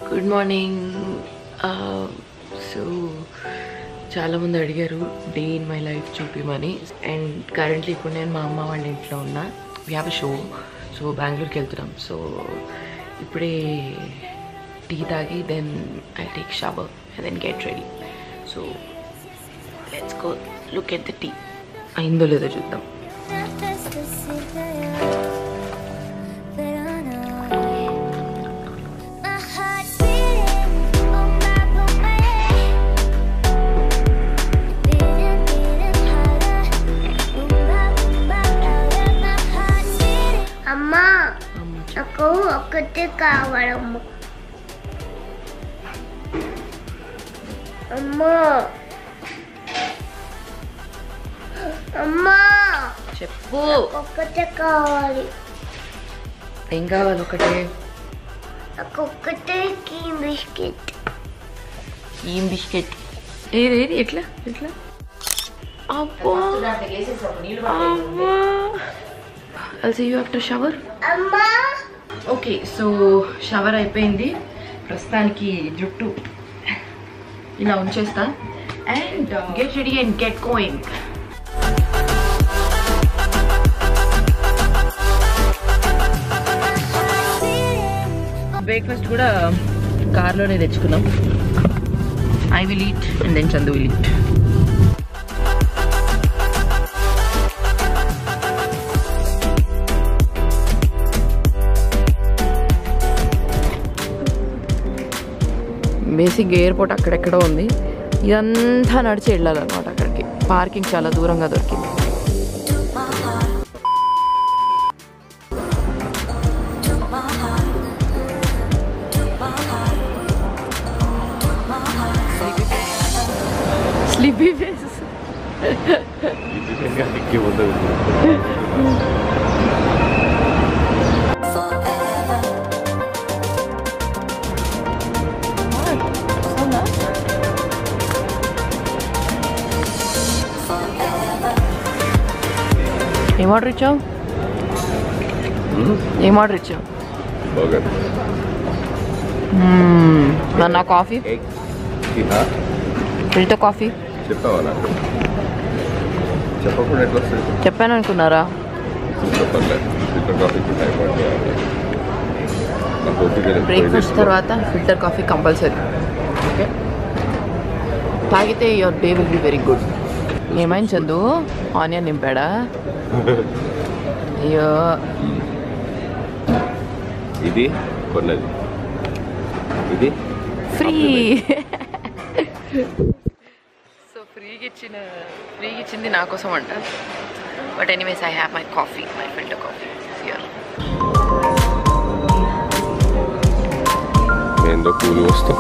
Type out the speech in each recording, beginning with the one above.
Good morning. So చాలామంది అడిగారు day in my life చూపిమని. అండ్ కరెంట్లీ ఇప్పుడు నేను మా అమ్మ వాళ్ళ ఇంట్లో ఉన్నా. We have a show. So బెంగళూరుకి వెళ్తున్నాం. సో ఇప్పుడే టీ తాగి then I take shower and then get ready. So let's go look at the tea. అయిందో లేదో చూద్దాం. నాకు ఒకటి కావాలమ్మా. అమ్మా అమ్మా చెప్పు. ఒక్కటే కావాలి. ఏం కావాలి? ఒకటే. నాకు ఒక్కటే క్రీమ్ బిస్కెట్. క్రీమ్ బిస్కెట్ ఏది ఏది? ఎట్లా ఎట్లా? అబ్బా అబ్బా. I'll see you after shower. అమ్మా ఓకే, సో షవర్ అయిపోయింది. ప్రస్తుతానికి జుట్టు ఇలా ఉంచేస్తా. And get ready and get going. Breakfast కూడా కార్లోనే తెచ్చుకున్నాం. I will eat and then Chandu will eat. Basic airport అక్కడెక్కడో ఉంది. ఇదంతా నడిచి వెళ్ళాలన్నమాట అక్కడికి. పార్కింగ్ చాలా దూరంగా దొరికింది. Sleepy face. ఏం ఆర్డర్ ఇచ్చావు? ఏం ఆర్డర్ ఇచ్చావు? నా కాఫీ, ఫిల్టర్ కాఫీ. చెప్పాను అనుకున్నారా? బ్రేక్ఫాస్ట్ తర్వాత ఫిల్టర్ కాఫీ కంపల్సరీ. ఓకే, తాగితే your day will be very good. ఏమైంది చందు? ఆనియన్ నింపాడా? అయ్యో, ఇది కొన్నది, ఇది ఫ్రీ. సో ఫ్రీగా ఇచ్చింది నా కోసం అంట. But anyways I have my coffee, my filter coffee here. ఏందో పూలు వస్తాం.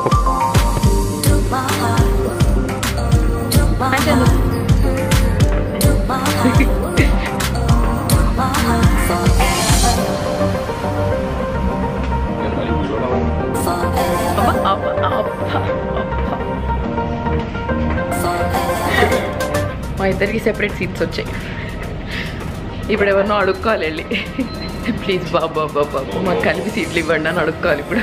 మా ఇద్దరికి సెపరేట్ సీట్స్ వచ్చాయి. ఇప్పుడు ఎవరినో అడుక్కోవాలి వెళ్ళి, ప్లీజ్ బాబు బాబు బాబు మాకు కలిపి సీట్లు ఇవ్వండి అని అడుక్కోవాలి ఇప్పుడు.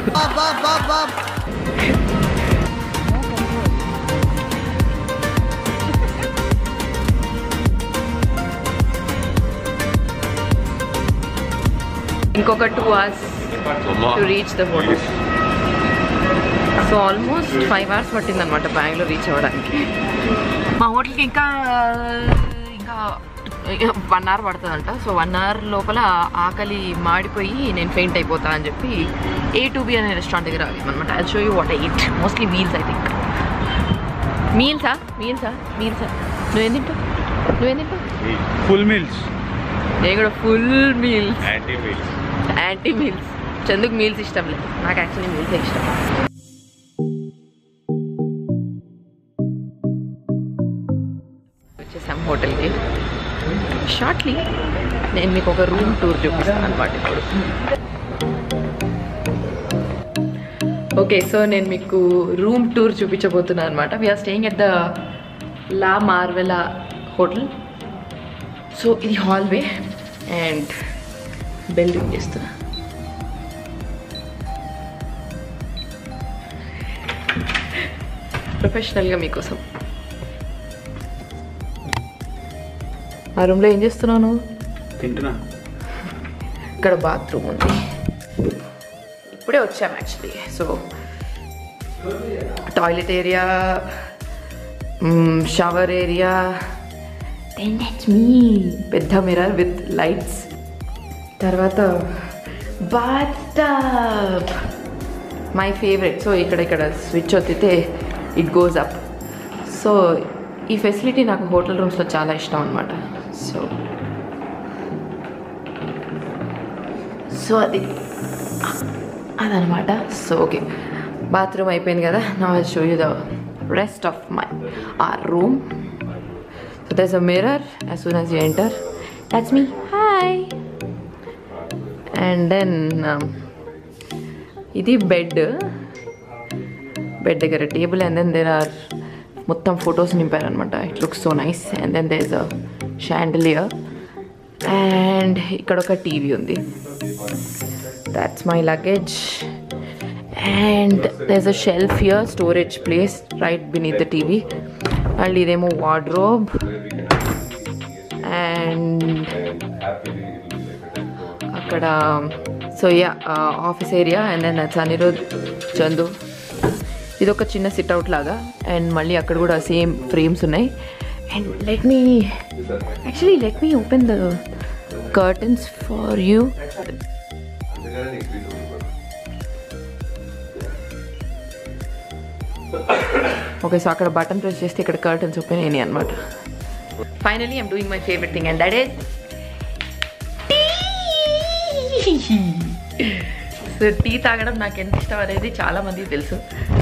ఇంకొక 2 hours to reach the hotel. So almost 5 hours పట్టింది అనమాట బెంగళూరు రీచ్ అవ్వడానికి. మా హోటల్కి ఇంకా 1 hour పడుతుందంట. సో 1 hour లోపల ఆకలి మాడిపోయి నేను ఫెయింట్ అయిపోతా అని చెప్పి A2B అనే రెస్టారెంట్ దగ్గర అనమాట. I show you what I eat. Mostly meals. I think మీల్సా. నువ్వేం తింటావు? Full meals. నేను కూడా ఫుల్ మీల్స్. యాంటీ మీల్స్. చందుకు మీల్స్ ఇష్టం లేదు, నాకు యాక్చువల్లీ మీల్సే ఇష్టం. వచ్చేసాం హోటల్కి. షార్ట్లీ నేను మీకు ఒక రూమ్ టూర్ చూపిస్తాను అనమాట ఇప్పుడు. ఓకే, సో నేను మీకు రూమ్ టూర్ చూపించబోతున్నాను అనమాట. We're staying at the La Marvela hotel. So ఇది హాల్వే అండ్ బెల్ రింగ్ చేస్తున్నా. ప్రొఫెషనల్గా మీకోసం. ఆ రూమ్లో ఏం చేస్తున్నాను? తింటున్నా. ఇక్కడ బాత్రూమ్ ఉంది. ఇప్పుడే వచ్చాము actually. So toilet area, shower area, then that's me. పెద్ద మిర్రర్ విత్ లైట్స్. తర్వాత bath tub, my favourite. So ఇక్కడ స్విచ్ ఒత్తితే ఇట్ గోస్ అప్. సో ఈ ఫెసిలిటీ నాకు హోటల్ రూమ్స్లో చాలా ఇష్టం అనమాట. సో అదనమాట. సో ఓకే, బాత్రూమ్ అయిపోయింది కదా. నా I show you the rest of our room. So there's a mirror as soon as you enter. That's me. Hi. And then ఇది బెడ్ దగ్గర table, and then there are మొత్తం photos నింపారనమాట. It looks so nice. And then there is a chandelier, and ఇక్కడ ఒక TV ఉంది. That's my luggage. And there is a shelf here, storage place right beneath the TV. And ఇదేమో wardrobe. And అక్కడ so office area. And then Anirudh, Chandu. ఇది ఒక చిన్న sitout లాగా. And మళ్ళీ అక్కడ కూడా సేమ్ ఫ్రేమ్స్ ఉన్నాయి. And let me open the curtains for you. Okay, so అక్కడ బటన్ ప్రెస్ చేస్తే ఇక్కడ కర్టన్స్ ఓపెన్ అయినాయి అనమాట. Finally I'm doing my favourite thing, and that is so tea తాగడం నాకు ఎంత ఇష్టం అనేది చాలామందికి తెలుసు.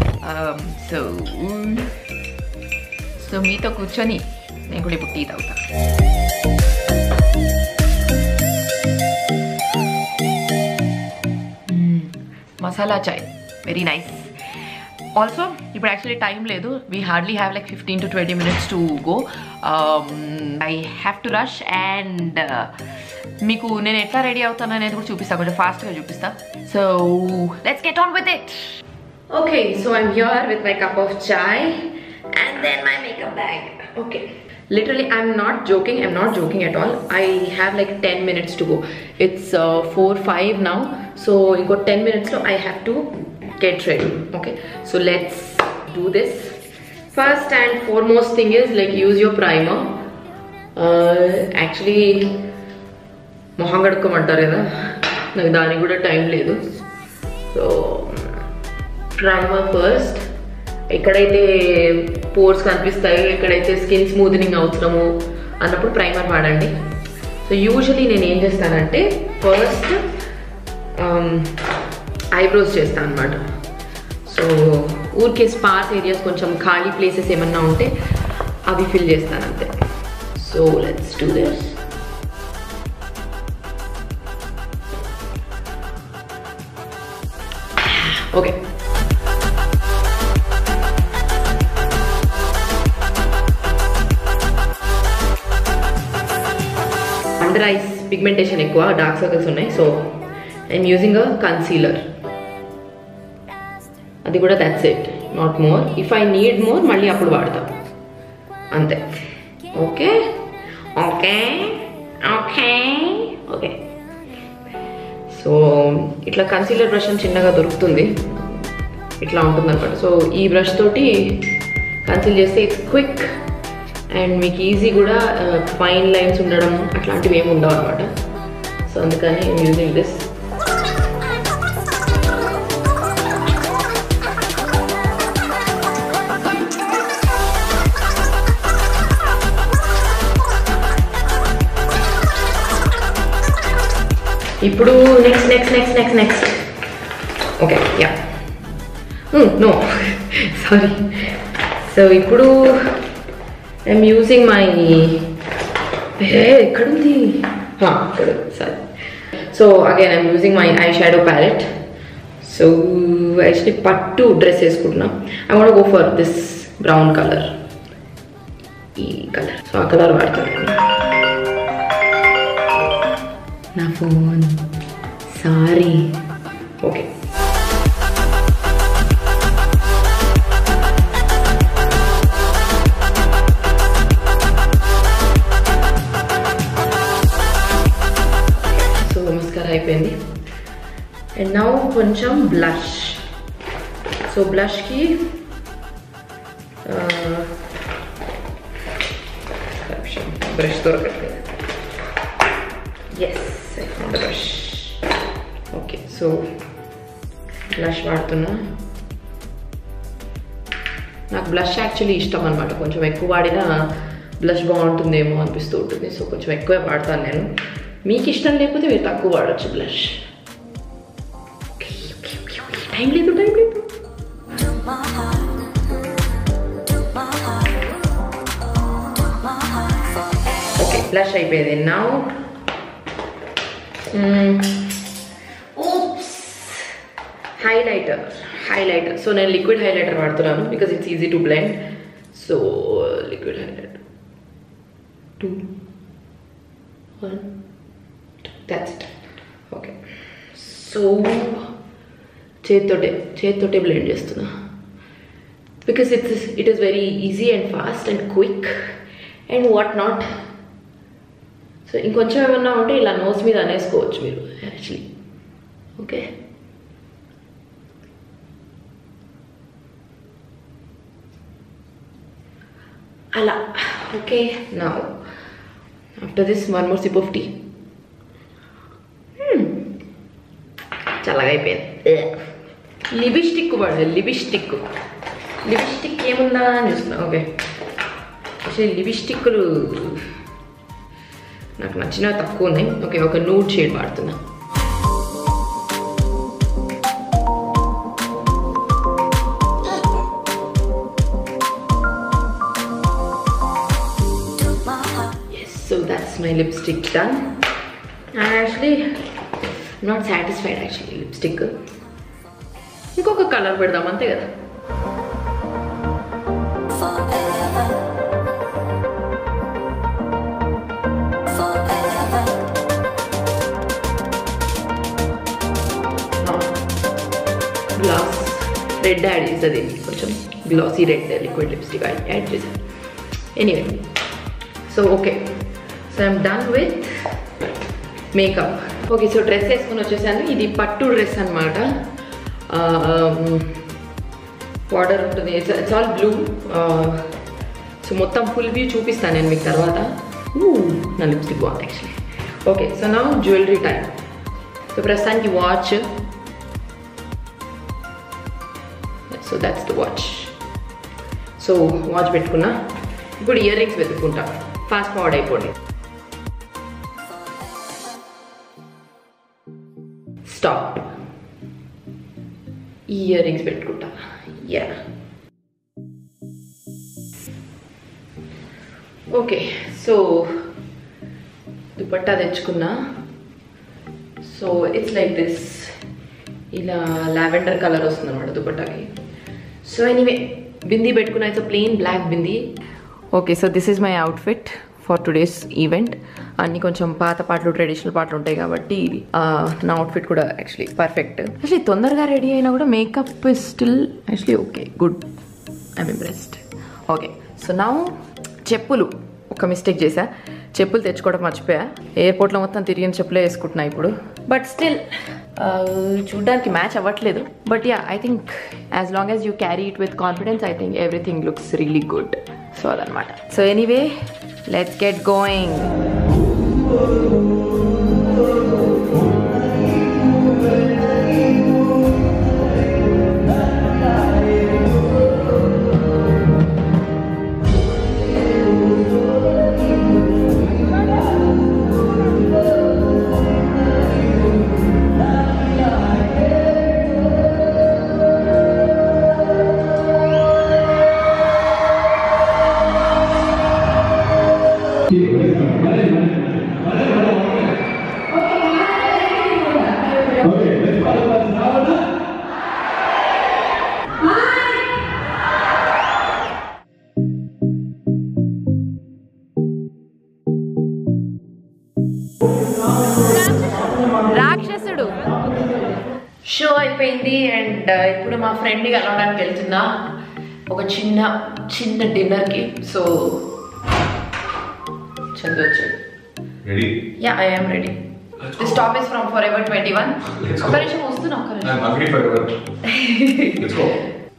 సో మీతో కూర్చొని నేను కూడా ఇప్పుడు టీ తాగుతాను. Masala chai, very nice. Also ఇప్పుడు యాక్చువల్లీ టైం లేదు. We hardly have like 15 to 20 minutes to go. I have to rush. And మీకు నేను ఎట్లా రెడీ అవుతాను అనేది కూడా చూపిస్తాను, కొంచెం ఫాస్ట్గా చూపిస్తాను. So let's get on with it. Okay, so I'm here with my cup of chai and then my makeup bag. Okay, literally I'm not joking at all. I have like 10 minutes to go. It's 4:05 now, so in 10 minutes I have to get ready. Okay, so let's do this. First and foremost thing is like use your primer. Actually మొహం కడుక్కోమంటారు కదా, నాకు దానికి కూడా time లేదు. So primer first. ఎక్కడైతే pores కనిపిస్తాయో, ఎక్కడైతే skin smoothening అవసరమో అన్నప్పుడు ప్రైమర్ వాడండి. సో యూజువలీ నేను ఏం చేస్తానంటే ఫస్ట్ ఐబ్రోస్ చేస్తాను అనమాట. సో ఊరికే స్పార్స్ ఏరియాస్, కొంచెం ఖాళీ ప్లేసెస్ ఏమన్నా ఉంటే అవి ఫిల్ చేస్తాను అంతే. So let's do this. Okay, under eyes pigmentation ఎక్కువ, డార్క్ సర్కిల్స్ ఉన్నాయి. So I'm using a concealer. అది కూడా that's it, not more. If I need more మళ్ళీ అప్పుడు వాడతాం అంతే. Okay okay okay okay. So ఇట్లా కన్సీలర్ బ్రష్ అని చిన్నగా దొరుకుతుంది, ఇట్లా ఉంటుంది అనమాట. సో ఈ బ్రష్ తోటి కన్సీల్ చేస్తే ఇట్స్ క్విక్ అండ్ మీకు ఈజీ కూడా. ఫైన్ లైన్స్ ఉండడం అట్లాంటివి ఏమి ఉండవు అనమాట. సో అందుకని ఐఎమ్ యూజింగ్ దిస్. ఇప్పుడు next okay, yeah, no sorry. So ఇప్పుడు ఐఎమ్ యూజింగ్ మై ఎక్కడుంది ఇక్కడ, sorry. So again I'm using my eye shadow palette. So actually పట్టు డ్రెస్ వేసుకుంటున్నా. I want go for this brown colour, ఈ colour. So ఆ colour వాడతాను. నా phone, sorry. Okay, అయిపోయింది. అండ్ నౌ కొంచెం బ్లష్. సో బ్లష్కి బ్రష్ దొరకట్లేదు. Yes, I found the brush. Okay, so blush వాడుతున్నా. నాకు బ్లష్ యాక్చువల్లీ ఇష్టం అనమాట. కొంచెం ఎక్కువ వాడినా బ్లష్ బాగుంటుందేమో అనిపిస్తూ ఉంటుంది. సో కొంచెం ఎక్కువే వాడతాను నేను. మీకు ఇష్టం లేకపోతే మీరు తక్కువ వాడచ్చు బ్లష్. టైం లేదు. ఓకే, బ్లష్ అయిపోయింది. Now highlighter. సో నేను లిక్విడ్ హైలైటర్ వాడుతున్నాను because it's easy to blend. So liquid highlighter 2 1 that's it. Okay, so చేతితోటే బ్లెండ్ చేస్తున్నా because it is very easy and fast and quick and what not. So ఇంకొంచెం ఏమన్నా ఉంటే ఇలా nose మీద అనేసుకోవచ్చు మీరు యాక్చువల్లీ. ఓకే, అలా. Okay, now after this one more sip of tea. చల్లగా అయిపోయింది. లిప్స్టిక్ వాడు. లిప్స్టిక్ ఏముందా అని చూస్తున్నా. ఓకే, యాక్చువల్లీ లిప్స్టిక్లు నాకు నచ్చినవి తక్కువ ఉన్నాయి. ఓకే, ఒక నూడ్ షేడ్ వాడుతున్నా. So that's my lipstick done. I'm actually not satisfied actually lipstick. ఇంకొక కలర్ పెడదాం అంతే కదా. గ్లాస్ రెడ్ యాడ్ చేస్తుంది. కొంచెం glossy red liquid lipstick add చేశాను. Anyway, so okay, so I'm done with makeup. Okay, so dress వేసుకొని వచ్చేసాను. ఇది పట్టు డ్రెస్ అనమాట. బార్డర్ ఉంటుంది. It's all blue. సో మొత్తం ఫుల్ వ్యూ చూపిస్తాను నేను మీకు తర్వాత. నా లిప్స్టిక్ బాగుంది యాక్చువల్లీ. ఓకే, సో నా జ్యువెలరీ టైం. సో ప్రస్తుతానికి watch. So that's the watch. So watch పెట్టుకున్నా. ఇప్పుడు ఇయర్ రింగ్స్ వెతుక్కుంటా. ఫాస్ట్ ఫార్వర్డ్ అయిపోండి. స్టాప్. ఇయర్ రింగ్స్ పెట్టుకుంటా. Yeah, okay. సో దుపట్టా తెచ్చుకున్నా. So it's like this. ఇలా లావెండర్ కలర్ వస్తుంది అనమాట దుపట్టాకి. సో ఎనీవే, బిందీ పెట్టుకున్నా. It's a plain black bindi. Okay, so this is my outfit for today's event. అన్నీ కొంచెం పాత పాటలు, ట్రెడిషనల్ పాటలు ఉంటాయి కాబట్టి నా అవుట్ఫిట్ కూడా యాక్చువల్లీ పర్ఫెక్ట్. యాక్చువల్లీ తొందరగా రెడీ అయినా కూడా makeup is still actually okay, good. I'm impressed. Okay, so నా చెప్పులు ఒక మిస్టేక్ చేశా. చెప్పులు తెచ్చుకోవడం మర్చిపోయా. ఎయిర్పోర్ట్లో మొత్తం తిరిగిన చెప్పులే వేసుకుంటున్నా ఇప్పుడు. బట్ స్టిల్ చూడ్డానికి మ్యాచ్ అవ్వట్లేదు. But yeah, I think as long as you carry it with confidence, I think everything looks really good. So అదనమాట. So anyway, let's get going. Rakshasudu show అయిపోయింది. అండ్ ఇప్పుడు మా ఫ్రెండ్ని కలవడానికి వెళ్తున్నా ఒక చిన్న డిన్నర్కి. సో చందు వచ్చాడు. Yeah, I am ready. This top is from Forever 21. Let's go. ఒక్క నిమిషం వస్తున్నా, ఒక్క నిమిషం. I'm hungry forever. Let's go.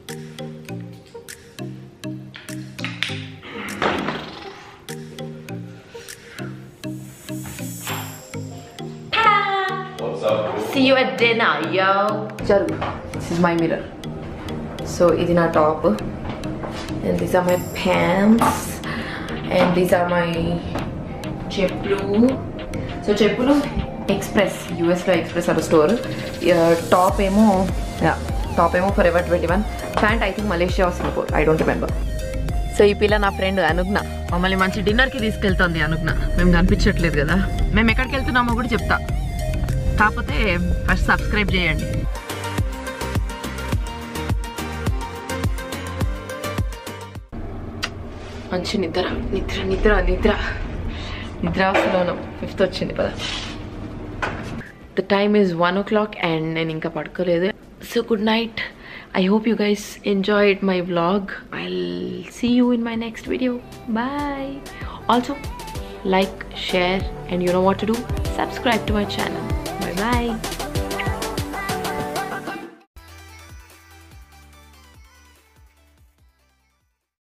What's up? See you at dinner, yo. Charu, this is my mirror. So ఇది నా top, and these are my pants, and these are my చెప్పులు. So చెప్పులు express, యూఎస్లో ఎక్స్ప్రెస్ అనే store. Top ఏమో forever 21. Pant I think Malaysia Singapore, I don't remember. So ఈ పిల్ల నా ఫ్రెండ్ అనుజ్ఞ, మమ్మల్ని మంచి డిన్నర్కి తీసుకెళ్తుంది. అనుజ్ఞ, మేము కనిపించట్లేదు కదా, మేము ఎక్కడికి వెళ్తున్నామో కూడా చెప్తా, కాకపోతే ఫస్ట్ సబ్స్క్రైబ్ చేయండి. మంచి నిద్ర నిద్ర నిద్ర నిద్ర నిద్ర వస్తున్నాను. 5th వచ్చింది కదా. The time is 1 o'clock and నేను ఇంకా పడుకోలేదు. So good night. I hope you guys enjoyed my vlog. I'll see you in my next video. Bye. Also, like, share, and you know what to do. Subscribe to my channel. Bye bye.